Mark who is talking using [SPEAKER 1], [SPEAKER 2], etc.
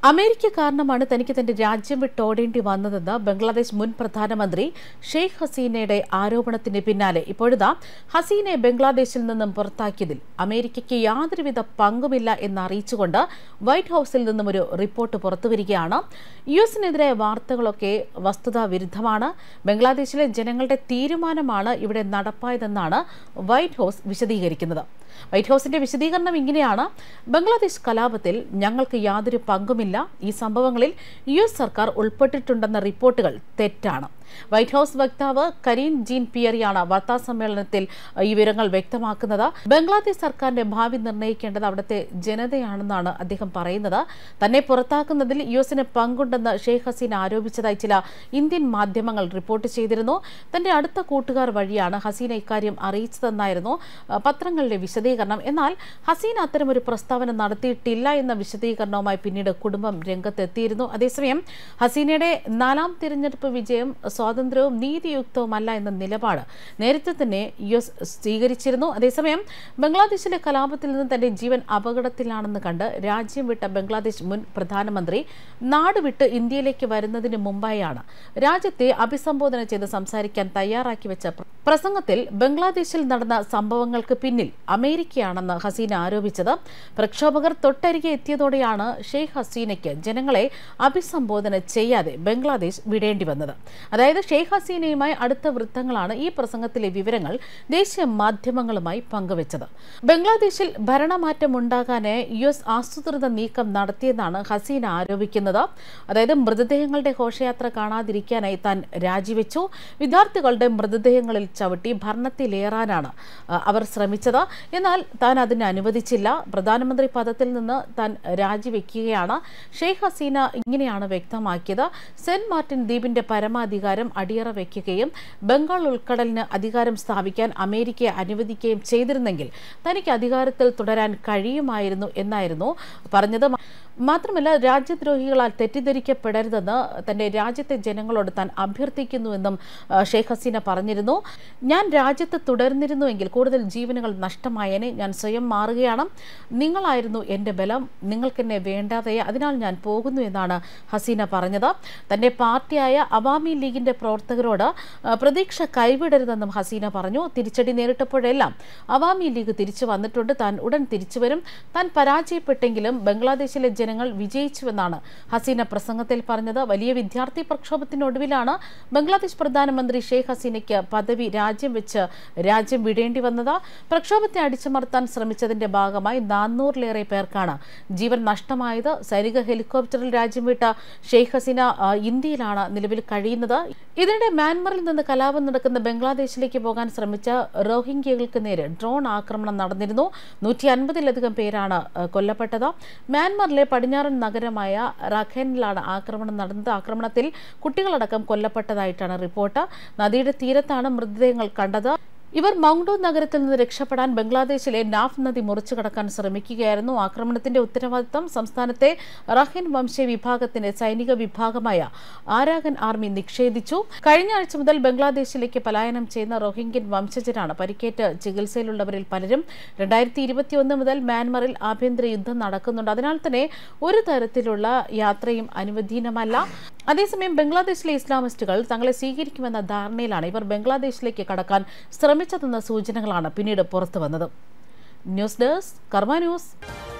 [SPEAKER 1] America കാരണമാണ് തനിക്ക് തന്റെ രാജ്യം വിട്ടോടേണ്ടി വന്നതെന്ന് ബംഗ്ലാദേശ് മുൻ പ്രധാനമന്ത്രി ഷെയ്ഖ് ഹസീനയുടെ ആരോപണത്തിന് പിന്നാലെ ഇപ്പോഴിതാ ഹസീനയെ ബംഗ്ലാദേശിൽ നിന്നും പുറത്താക്കിയതിൽ അമേരിക്കയ്ക്ക് യാതൊരുവിധ പങ്കുമില്ല എന്നറിയിച്ചുകൊണ്ട് വൈറ്റ് ഹൌസിൽ നിന്നും ഒരു റിപ്പോർട്ട് പുറത്തുവരികയാണ്. യുഎസിനെതിരെ വാർത്തകളൊക്കെ വസ്തുതാ വിരുദ്ധമാണ്. ബംഗ്ലാദേശിലെ ജനങ്ങളുടെ തീരുമാനമാണ് ഇവിടെ നടപ്പായതെന്നാണ് വൈറ്റ് ഹൌസ് വിശദീകരിക്കുന്നത്. വൈറ്റ് ഹൌസിന്റെ വിശദീകരണം ഇങ്ങനെയാണ്: ബംഗ്ലാദേശ് കലാപത്തിൽ ഞങ്ങൾക്ക് യാതൊരു പങ്കുമില്ല. ഈ സംഭവങ്ങളിൽ യുഎസ് സർക്കാർ ഉൾപ്പെട്ടിട്ടുണ്ടെന്ന റിപ്പോർട്ടുകൾ തെറ്റാണ്. വൈറ്റ് ഹൌസ് വക്താവ് കരീൻ ജീൻ പിയറിയാണ് വാർത്താസമ്മേളനത്തിൽ ഈ വിവരങ്ങൾ വ്യക്തമാക്കുന്നത്. ബംഗ്ലാദേശ് സർക്കാരിന്റെ ഭാവി നിർണ്ണയിക്കേണ്ടത് അവിടുത്തെ ജനതയാണെന്നാണ് അദ്ദേഹം പറയുന്നത്. തന്നെ പുറത്താക്കുന്നതിൽ യുഎസിന് പങ്കുണ്ടെന്ന് ഷെയ്ഖ് ഹസീന ആരോപിച്ചതായി ചില ഇന്ത്യൻ മാധ്യമങ്ങൾ റിപ്പോർട്ട് ചെയ്തിരുന്നു. തന്റെ അടുത്ത കൂട്ടുകാർ വഴിയാണ് ഹസീന ഇക്കാര്യം അറിയിച്ചതെന്നായിരുന്നു പത്രങ്ങളിലെ വിശദീകരണം. എന്നാൽ ഹസീന അത്തരമൊരു പ്രസ്താവന നടത്തിയിട്ടില്ല എന്ന വിശദീകരണവുമായി പിന്നീട് കുടുംബം രംഗത്തെത്തിയിരുന്നു. അതേസമയം ഹസീനയുടെ 4ാം തിരഞ്ഞെടുപ്പ് വിജയം സ്വാതന്ത്ര്യവും നീതിയുക്തവുമല്ല എന്ന നിലപാട് നേരത്തെ തന്നെ യുഎസ് സ്വീകരിച്ചിരുന്നു. അതേസമയം ബംഗ്ലാദേശിലെ കലാപത്തിൽ നിന്ന് തന്റെ ജീവൻ അപകടത്തിലാണെന്ന് കണ്ട് രാജ്യം വിട്ട ബംഗ്ലാദേശ് മുൻ പ്രധാനമന്ത്രി നാടുവിട്ട് ഇന്ത്യയിലേക്ക് വരുന്നതിന് മുമ്പായാണ് രാജ്യത്തെ അഭിസംബോധന ചെയ്ത് സംസാരിക്കാൻ തയ്യാറാക്കി വെച്ച പ്രസംഗത്തിൽ ബംഗ്ലാദേശിൽ നടന്ന സംഭവങ്ങൾക്ക് പിന്നിൽ അമേരിക്കയാണെന്ന് ഹസീന ആരോപിച്ചത്. പ്രക്ഷോഭകർ തൊട്ടരികെ എത്തിയതോടെയാണ് ഷെയ്ഖ് ഹസീനയ്ക്ക് ജനങ്ങളെ അഭിസംബോധന ചെയ്യാതെ ബംഗ്ലാദേശ് വിടേണ്ടി വന്നത്. അതായത് ഷെയ്ഖ് ഹസീനയുമായി അടുത്ത വൃത്തങ്ങളാണ് ഈ പ്രസംഗത്തിലെ വിവരങ്ങൾ ദേശീയ മാധ്യമങ്ങളുമായി പങ്കുവച്ചത്. ബംഗ്ലാദേശിൽ ഭരണമാറ്റം ഉണ്ടാകാനായി യുഎസ് ആസൂത്രിത നീക്കം നടത്തിയെന്നാണ് ഹസീന ആരോപിക്കുന്നത്. അതായത് മൃതദേഹങ്ങളുടെ ഘോഷയാത്ര കാണാതിരിക്കാനായി താൻ രാജിവെച്ചു. വിദ്യാർത്ഥികളുടെ മൃതദേഹങ്ങളിൽ ചവിട്ടി ഭരണത്തിലേറാനാണ് അവർ ശ്രമിച്ചത്. എന്നാൽ താൻ അതിന് അനുവദിച്ചില്ല. പ്രധാനമന്ത്രി പദത്തിൽ നിന്ന് താൻ രാജിവെക്കുകയാണ്. ഷെയ്ഖ് ഹസീന ഇങ്ങനെയാണ് വ്യക്തമാക്കിയത്: സെന്റ് മാർട്ടിൻ ദ്വീപിന്റെ പരമാധികാരം അടിയറ വയ്ക്കുകയും ബംഗാൾ ഉൾക്കടലിന് അധികാരം സ്ഥാപിക്കാൻ അമേരിക്കയെ അനുവദിക്കുകയും ചെയ്തിരുന്നെങ്കിൽ തനിക്ക് അധികാരത്തിൽ തുടരാൻ കഴിയുമായിരുന്നു എന്നായിരുന്നു പറഞ്ഞത്. മാത്രമല്ല, രാജ്യദ്രോഹികളാൽ തെറ്റിദ്ധരിക്കപ്പെടരുതെന്ന് തന്റെ രാജ്യത്തെ ജനങ്ങളോട് താൻ അഭ്യർത്ഥിക്കുന്നുവെന്നും ഷെയ്ഖ് ഹസീന പറഞ്ഞിരുന്നു. ഞാൻ രാജ്യത്ത് തുടർന്നിരുന്നുവെങ്കിൽ കൂടുതൽ ജീവനുകൾ നഷ്ടമായേനെ. ഞാൻ സ്വയം മാറുകയാണ്. നിങ്ങളായിരുന്നു എന്റെ ബലം. നിങ്ങൾക്കെന്നെ വേണ്ടാതെ, അതിനാൽ ഞാൻ പോകുന്നു എന്നാണ് ഹസീന പറഞ്ഞത്. തന്റെ പാർട്ടിയായ അവാമി ലീഗിന്റെ പ്രവർത്തകരോട് പ്രതീക്ഷ കൈവിടരുതെന്നും ഹസീന പറഞ്ഞു. തിരിച്ചടി നേരിട്ടപ്പോഴെല്ലാം അവാമി ലീഗ് തിരിച്ചു വന്നിട്ടുണ്ട്. താൻ ഉടൻ തിരിച്ചുവരും. താൻ പരാജയപ്പെട്ടെങ്കിലും ബംഗ്ലാദേശിലെ ജനങ്ങൾ വിജയിച്ചുവെന്നാണ് ഹസീന പ്രസംഗത്തിൽ പറഞ്ഞത്. വലിയ വിദ്യാർത്ഥി പ്രക്ഷോഭത്തിനൊടുവിലാണ് ബംഗ്ലാദേശ് പ്രധാനമന്ത്രി ഷെയ്ഖ് ഹസീനയ്ക്ക് പദവി രാജ്യം വിടേണ്ടി വന്നത്. പ്രക്ഷോഭത്തെ അടിച്ചമർത്താൻ ശ്രമിച്ചതിന്റെ ഭാഗമായി 400-ലേറെ പേർക്കാണ് ജീവൻ നഷ്ടമായത്. സൈനിക ഹെലികോപ്റ്ററിൽ രാജ്യം വിട്ട ഷെയ്ഖ് ഹസീന ഇന്ത്യയിലാണ് നിലവിൽ കഴിയുന്നത്. ഇതിനിടെ മ്യാൻമറിൽ നിന്ന് കലാപം നടക്കുന്ന ബംഗ്ലാദേശിലേക്ക് പോകാൻ ശ്രമിച്ച റോഹിംഗ്യകൾക്ക് നേരെ ഡ്രോൺ ആക്രമണം നടന്നിരുന്നു. 150-ലധികം പേരാണ് കൊല്ലപ്പെട്ടത്. മ്യാൻമറിലെ പടിഞ്ഞാറൻ നഗരമായ റാഖൈനിലാണ് ആക്രമണം നടന്നത്. ആക്രമണത്തിൽ കുട്ടികളടക്കം കൊല്ലപ്പെട്ടതായിട്ടാണ് റിപ്പോർട്ട്. നദിയുടെ തീരത്താണ് മൃതദേഹങ്ങൾ കണ്ടത്. ഇവർ മൗണ്ടോ നഗരത്തിൽ നിന്ന് രക്ഷപ്പെടാൻ ബംഗ്ലാദേശിലെ നാഫ് നദി മുറിച്ചു കടക്കാൻ ശ്രമിക്കുകയായിരുന്നു. ആക്രമണത്തിന്റെ ഉത്തരവാദിത്തം സംസ്ഥാനത്തെ റഖൈൻ വംശീയ വിഭാഗത്തിന്റെ സൈനിക വിഭാഗമായ ആരാഗൻ ആർമി നിഷേധിച്ചു. കഴിഞ്ഞ ആഴ്ച മുതൽ ബംഗ്ലാദേശിലേക്ക് പലായനം ചെയ്യുന്ന റോഹിംഗ്യൻ വംശജരാണ്. പരിക്കേറ്റ് ചികിത്സയിലുള്ളവരിൽ പലരും. 2021 മുതൽ മ്യാൻമറിൽ ആഭ്യന്തര യുദ്ധം നടക്കുന്നുണ്ട്. അതിനാൽ തന്നെ ഒരു തരത്തിലുള്ള യാത്രയും അനുവദനീയമല്ല. അതേസമയം ബംഗ്ലാദേശിലെ ഇസ്ലാമിസ്റ്റുകൾ തങ്ങളെ സ്വീകരിക്കുമെന്ന ധാരണയിലാണ് ഇവർ ബംഗ്ലാദേശിലേക്ക് കടക്കാൻ ശ്രമിച്ചതെന്ന സൂചനകളാണ് പിന്നീട് പുറത്തുവന്നത്. News desk Karma news.